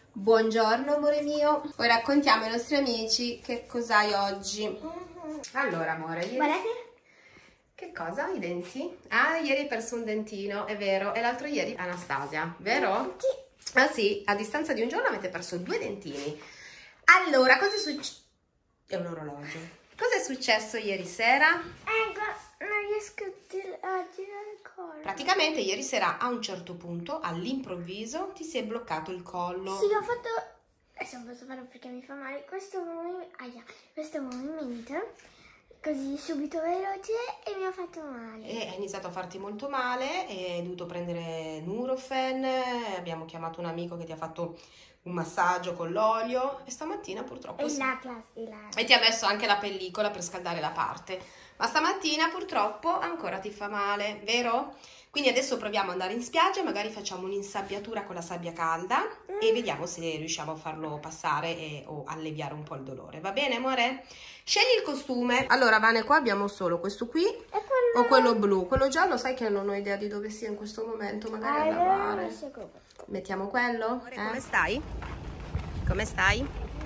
Buongiorno amore mio, ora raccontiamo ai nostri amici che cos'hai oggi. Allora amore, ieri... Guardate. Che cosa? I denti? Ah, ieri hai perso un dentino, è vero, e l'altro ieri Anastasia, vero? Sì. Ah sì, a distanza di un giorno avete perso 2 dentini. Allora, cosa è successo? È un orologio. Cosa è successo ieri sera? Non riesco a girare il collo. Praticamente ieri sera a un certo punto, all'improvviso, ti si è bloccato il collo. Sì, ho fatto... Adesso non posso farlo perché mi fa male. Questo movimento, così subito veloce, e mi ha fatto male. E è iniziato a farti molto male, e hai dovuto prendere Nurofen, abbiamo chiamato un amico che ti ha fatto un massaggio con l'olio e stamattina purtroppo... E ti ha messo anche la pellicola per scaldare la parte. Ma stamattina purtroppo ancora ti fa male, vero? Quindi adesso proviamo ad andare in spiaggia, magari facciamo un'insabbiatura con la sabbia calda e vediamo se riusciamo a farlo passare o alleviare un po' il dolore. Va bene amore? Scegli il costume. Allora Vane, qua abbiamo solo questo qui o quello blu. Quello giallo sai che non ho idea di dove sia in questo momento, magari a lavare. Mettiamo quello? Amore, come stai? Come stai?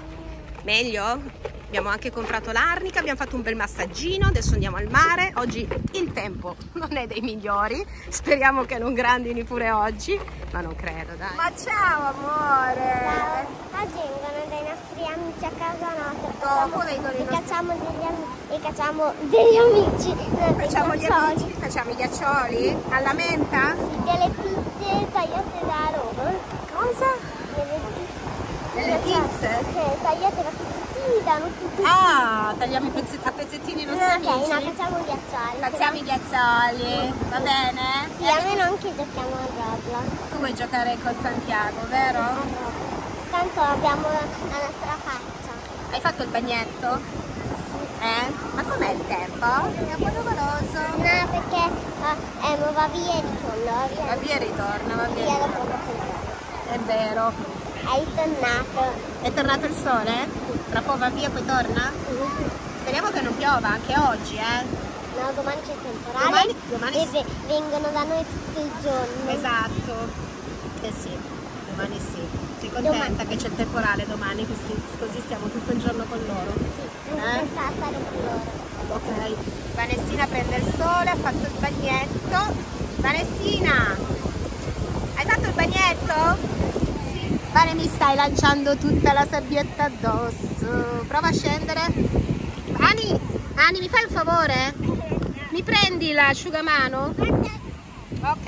Meglio? Abbiamo anche comprato l'arnica, abbiamo fatto un bel massaggino, adesso andiamo al mare. Oggi il tempo non è dei migliori, speriamo che non grandini pure oggi, ma non credo, dai. Ma ciao amore! Ciao. Oggi vengono dei nostri amici a casa nostra. Dopo vengono i nostri... Facciamo degli amici. Facciamo gli amici, facciamo i ghiaccioli alla menta? Delle pizze tagliate da loro. Cosa? Delle pizze? Tagliate da pizzettini, Ah, tagliamo a pezzettini i nostri amici? No, facciamo i ghiaccioli. Facciamo i ghiaccioli, va bene? Sì, almeno anche giochiamo a Roblox. Tu vuoi giocare con Santiago, vero? Tanto abbiamo la nostra faccia. Hai fatto il bagnetto? Ma com'è il tempo? È un po' nuvoloso. No, perché va via e ritorna. Va via e ritorna, va Via bene. dopo poco. È vero. È ritornato. È tornato il sole? Tra poco va via, poi torna? Speriamo che non piova anche oggi, No, domani c'è il temporale. Domani e vengono da noi tutti i giorni. Esatto. Eh sì, domani sì. Sei contenta che c'è il temporale domani, così stiamo tutto il giorno con loro? Sì, anche per stare con loro. Ok. Vanessina prende il sole, ha fatto il bagnetto. Vanessina, hai fatto il bagnetto? Sì. Vane, mi stai lanciando tutta la sabbietta addosso. Prova a scendere. Ani, mi fai un favore? Mi prendi l'asciugamano? Ok.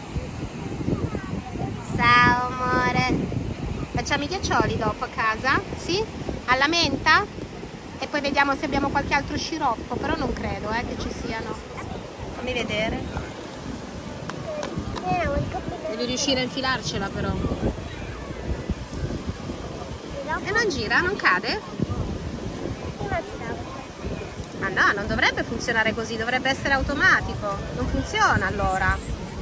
Ciao amore. Facciamo i ghiaccioli dopo a casa? Sì? Alla menta? E poi vediamo se abbiamo qualche altro sciroppo, però non credo che ci siano. Fammi vedere. Devi riuscire a infilarcela però. E non gira? Non cade? Ma no, non dovrebbe funzionare così, dovrebbe essere automatico. Non funziona allora.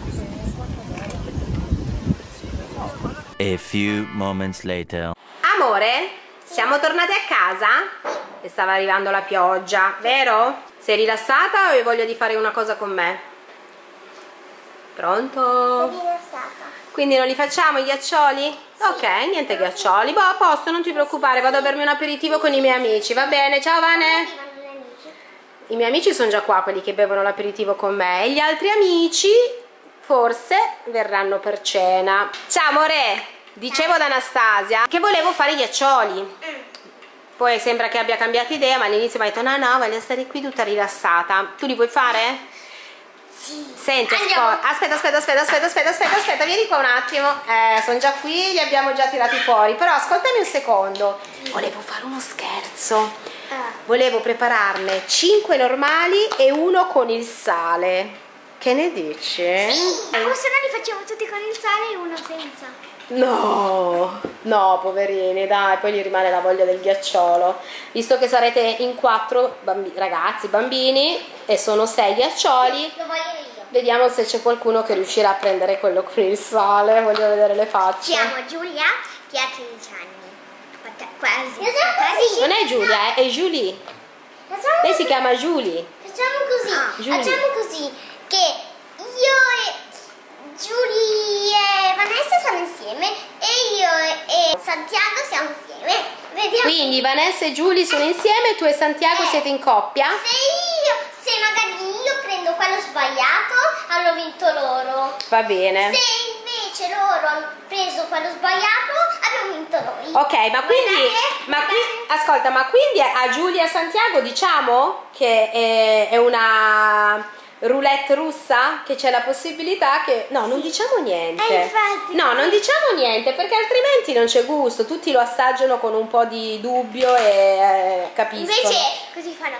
A few moments later. Amore, siamo tornati a casa e stava arrivando la pioggia, vero? Sei rilassata o hai voglia di fare una cosa con me? Pronto? Sono rilassata. Quindi non li facciamo i ghiaccioli? Sì. Ok, niente ghiaccioli. Boh, a posto, non ti preoccupare, vado a bermi un aperitivo con i miei amici, va bene? Ciao Vane! I miei amici sono già qua, quelli che bevono l'aperitivo con me, e gli altri amici forse verranno per cena. Ciao amore, dicevo ad Anastasia che volevo fare i ghiaccioli. Poi sembra che abbia cambiato idea, ma all'inizio mi ha detto no, voglio stare qui tutta rilassata. Tu li vuoi fare? Sì. Senti, aspetta, vieni qua un attimo. Sono già qui, li abbiamo già tirati fuori, però ascoltami un secondo. Volevo fare uno scherzo. Volevo prepararne 5 normali e uno con il sale. Che ne dici? Sì. O se no li facciamo tutti con il sale e uno senza. No, poverini, dai, poi gli rimane la voglia del ghiacciolo. Visto che sarete in 4 ragazzi, bambini, e sono 6 ghiaccioli, Lo voglio io. vediamo se c'è qualcuno che riuscirà a prendere quello con il sale. Voglio vedere le facce. Chiamo Giulia che ha 13 anni. Quasi. Non è Giulia, è Julie. Lei si chiama Julie. Facciamo così. Julie. Facciamo così che io e Giulia e Vanessa sono insieme e io e Santiago siamo insieme. Vediamo. Quindi Vanessa e Giulia sono insieme, tu e Santiago siete in coppia? Se magari io prendo quello sbagliato, hanno vinto loro. Va bene. Se invece loro hanno preso quello sbagliato, abbiamo vinto noi. Ok, ma quindi, ascolta, ma quindi a Giulia e a Santiago diciamo che è una roulette russa? Che c'è la possibilità che... No, non diciamo niente. Infatti. No, non diciamo niente perché altrimenti non c'è gusto. Tutti lo assaggiano con un po' di dubbio e capiscono. Invece così fanno.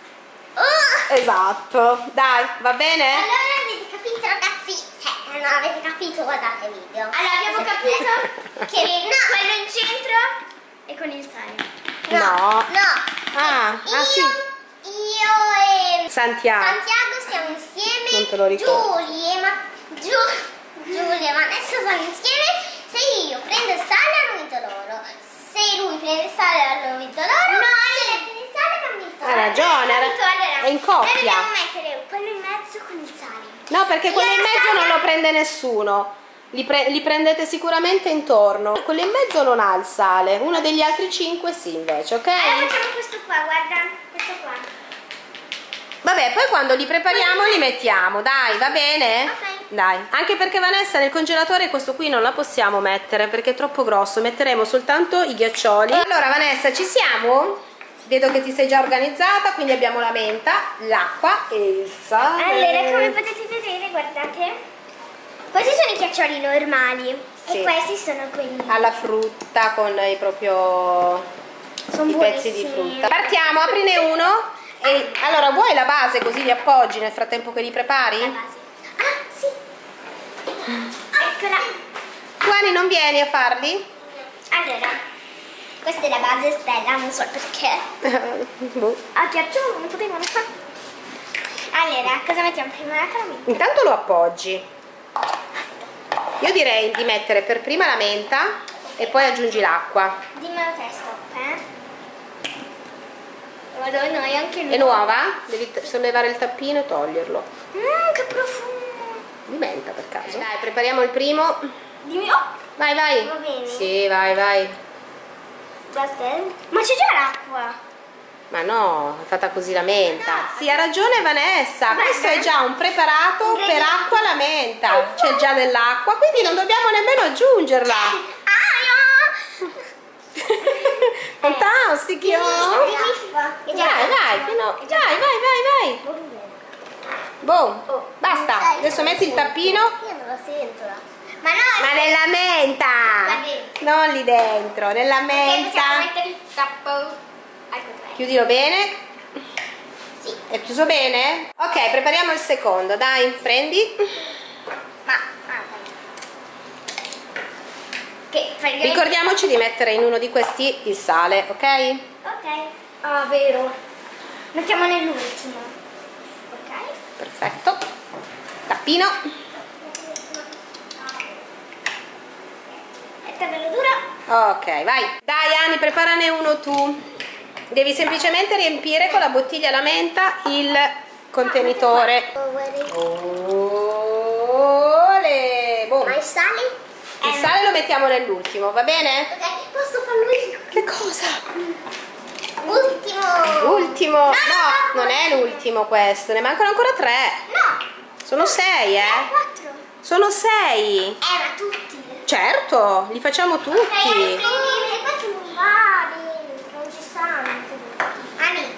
Esatto. Dai, va bene? Allora avete capito ragazzi? No, avete capito, guardate il video. Allora abbiamo capito che quello in centro è con il sale. No. Io Sì. Io e Santiago siamo insieme. Non te lo ricordo. Giulia e Vanessa sono insieme. Se io prendo il sale hanno vinto loro. Se lui prende il sale hanno vinto loro. No, se lei prende il sale hanno vinto loro. Hai ragione, è in coppia. Noi dobbiamo mettere quello in mezzo con il sale. No, perché quello in mezzo non lo prende nessuno. Li prendete sicuramente intorno. Quello in mezzo non ha il sale. Uno degli altri 5 sì, invece, ok? Allora facciamo questo qua, guarda. Questo qua. Vabbè, poi quando li prepariamo li mettiamo, dai, va bene? Ok. Dai, anche perché Vanessa nel congelatore questo qui non la possiamo mettere perché è troppo grosso, metteremo soltanto i ghiaccioli. Allora Vanessa, ci siamo? Vedo che ti sei già organizzata, quindi abbiamo la menta, l'acqua e il sale. Allora, come potete vedere, guardate, questi sono i ghiaccioli normali. Sì. E questi sono quelli alla frutta con i proprio sono i pezzi di frutta. Partiamo, aprine uno. E allora vuoi la base così li appoggi nel frattempo che li prepari? La base. Ah, sì. Eccola. Tu Ani non vieni a farli? Allora, questa è la base Stella, non so perché. Boh. A ghiacciolo non potevano fare. Allora, cosa mettiamo prima? La caramella. Intanto lo appoggi. Io direi di mettere per prima la menta e poi aggiungi l'acqua. Dimmelo te, stop, Madonna, è anche È nuova? Devi sollevare il tappino e toglierlo. Che profumo. Di menta per caso. Dai, prepariamo il primo. Dimmi, Vai, vai. Va bene. Sì, vai, vai. basta. Ma c'è già l'acqua. Ma no, è fatta così la menta. No. Sì, ha ragione Vanessa. Guarda. Questo è già un preparato per acqua alla menta. C'è già dell'acqua, quindi non dobbiamo nemmeno aggiungerla. Fantastico! Vai, vai. Boh, basta. Adesso metti il tappino. Io non lo sento. Ma no, Ma nella menta! Non lì dentro, nella menta. mettere il tappo al contrario. Chiudilo bene. Sì. È chiuso bene? Ok, prepariamo il secondo. Dai, prendi. Ricordiamoci di mettere in uno di questi il sale, ok? Ok. Ah, vero. Mettiamo nell'ultimo. Ok. Perfetto. Tappino. È bello dura. Ok, vai. Dai Ani, preparane uno tu. Devi semplicemente riempire con la bottiglia alla menta il contenitore. Olè. Boom. Ma il sale? Il sale lo mettiamo nell'ultimo, va bene? Ok, posso farlo io? Che cosa? Ultimo. Ultimo. No, non è l'ultimo questo, ne mancano ancora 3. No. Sono 6, 4. Sono 6. Ma tutti. Certo, li facciamo tutti. Questo non va dentro, non ci stanno. Ani.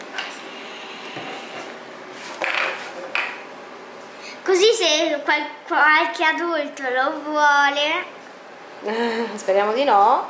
Così se qualche adulto lo vuole. Speriamo di no.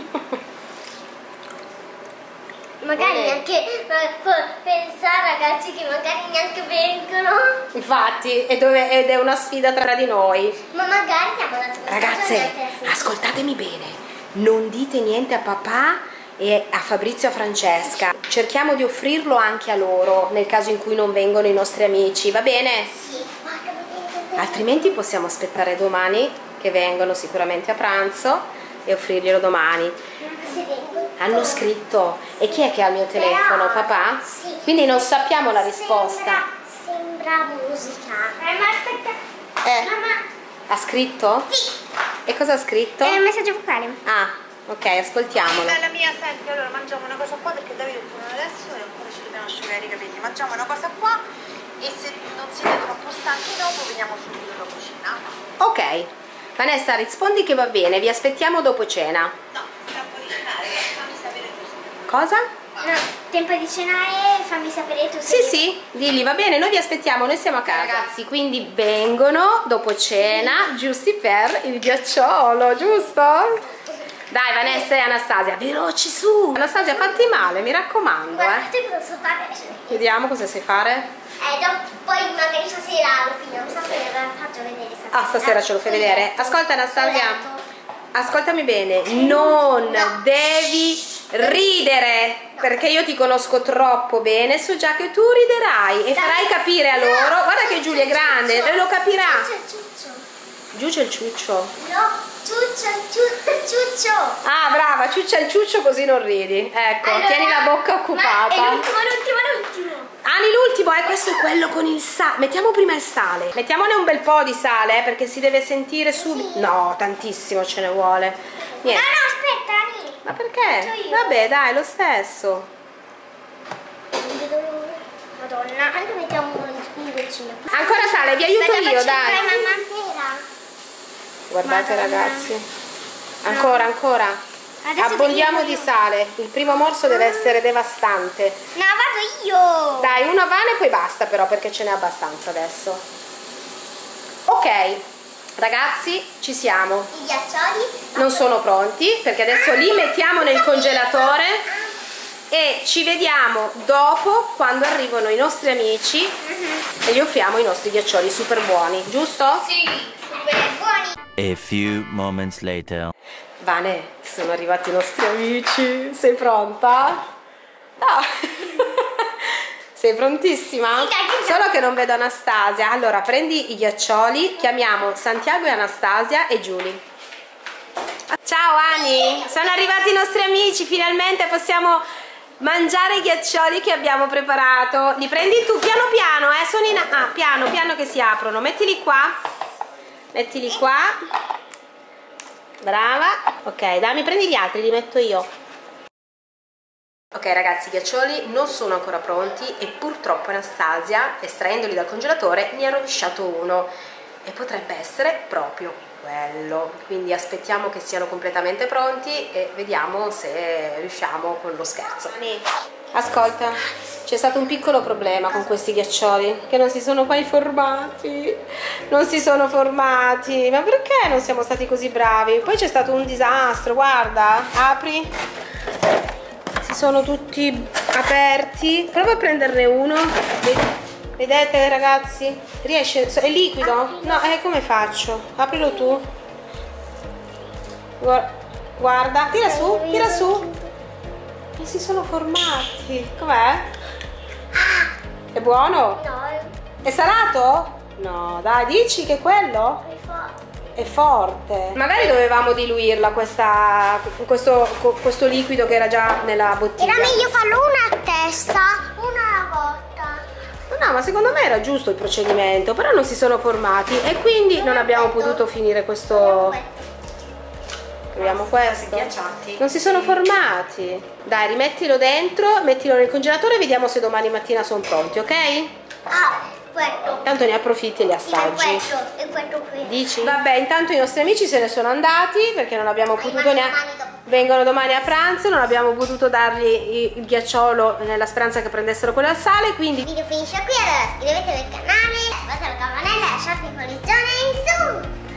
Magari neanche pensare ragazzi che magari neanche vengono. Infatti, ed è una sfida tra di noi. Ma magari diamo la tua Ragazze, ascoltatemi bene. Non dite niente a papà e a Fabrizio e a Francesca. Cerchiamo di offrirlo anche a loro nel caso in cui non vengono i nostri amici, va bene? Sì. Altrimenti possiamo aspettare domani che vengono sicuramente a pranzo e offrirglielo domani. Hanno scritto. E chi è che ha il mio telefono? Papà? Sì. Quindi non sappiamo la risposta. Sembra musica. Ma aspetta. Mamma. Ha scritto? Sì. E cosa ha scritto? È un messaggio vocale. Ah, Ok, ascoltiamolo. La mia, senti, allora mangiamo una cosa qua perché Davide torna adesso e ancora ci dobbiamo asciugare i capelli. Mangiamo una cosa qua e se non siete troppo stanchi dopo veniamo subito dopo cena. Ok. Vanessa, rispondi che va bene, vi aspettiamo dopo cena. No, tempo di cenare, fammi sapere tu. Cosa? No, tempo di cenare, fammi sapere tu. Sì, sì, digli, va bene, noi vi aspettiamo, noi siamo a casa. Ragazzi, quindi vengono dopo cena, giusti per il ghiacciolo, giusto? Dai Vanessa e Anastasia, veloci su! Anastasia, fatti male, mi raccomando, Guardate cosa so fare. Vediamo cosa sai fare. Poi magari stasera lo finiamo, stasera faccio vedere stasera. Ah, stasera ce lo fai vedere. Ascolta Anastasia, ascoltami bene, non devi ridere, perché io ti conosco troppo bene, so già che tu riderai e farai capire a loro, guarda che Giulia è grande, e lo capirà. Giù c'è il ciuccio. No, ciuccio. Ah, brava, ciuccia il ciuccio così non ridi. Ecco, allora, tieni la bocca occupata. È l'ultimo. Ani, l'ultimo, questo è quello con il sale. Mettiamo prima il sale. Mettiamone un bel po' di sale, perché si deve sentire subito. Sì. No, tantissimo ce ne vuole. Niente. No, aspetta, Ani. Ma perché? Vabbè, dai, lo stesso. Madonna, anche mettiamo un goccino. Ancora sale, vi aiuto io, dai. Mamma. Guardate ragazzi, ancora abbondiamo di sale, il primo morso deve essere devastante. No, vado io. Dai, una vana e poi basta però, perché ce n'è abbastanza adesso. Ok ragazzi, ci siamo. I ghiaccioli non sono pronti perché adesso li mettiamo nel congelatore e ci vediamo dopo, quando arrivano i nostri amici e gli offriamo i nostri ghiaccioli super buoni, giusto? Sì, super buoni. A few moments later. Vane, sono arrivati i nostri amici. Sei pronta? No. Sei prontissima? Sì, solo che non vedo Anastasia. Allora, prendi i ghiaccioli, chiamiamo Santiago e Anastasia e Giulia. Ciao Ani, sono arrivati i nostri amici, finalmente possiamo mangiare i ghiaccioli che abbiamo preparato. Li prendi tu piano piano, sono in... piano piano che si aprono. Mettili qua. Mettili qua, brava. Ok, dammi, prendi gli altri, li metto io. Ok ragazzi, i ghiaccioli non sono ancora pronti e purtroppo Anastasia, estraendoli dal congelatore, ne ha rovesciato uno e potrebbe essere proprio quello. Quindi aspettiamo che siano completamente pronti e vediamo se riusciamo con lo scherzo. Ascolta, c'è stato un piccolo problema con questi ghiaccioli, che non si sono mai formati. Non si sono formati. Ma perché non siamo stati così bravi? Poi c'è stato un disastro, guarda. Apri. Si sono tutti aperti. Prova a prenderne uno. Vedete ragazzi? Riesce? È liquido? No, come faccio? Aprilo tu. Guarda, tira su, tira su. E si sono formati. Com'è? È buono? No. È salato? No, dai, dici che è quello? È forte. Magari dovevamo diluirla questo liquido che era già nella bottiglia. Era meglio farlo una a testa, una alla volta. No, ma secondo me era giusto il procedimento, però non si sono formati e quindi non abbiamo potuto finire questo. Proviamo questo. Non si sono formati. Dai, rimettilo dentro, mettilo nel congelatore e vediamo se domani mattina sono pronti, ok? Questo. Tanto ne approfitti e li assaggi. E questo qui. Dici? Vabbè, intanto i nostri amici se ne sono andati perché non abbiamo potuto neanche. Vengono domani a pranzo, non abbiamo potuto dargli il ghiacciolo nella speranza che prendessero quello al sale, quindi. Il video finisce qui, allora iscrivetevi al canale, attivate la campanella e lasciate un pollicione in su.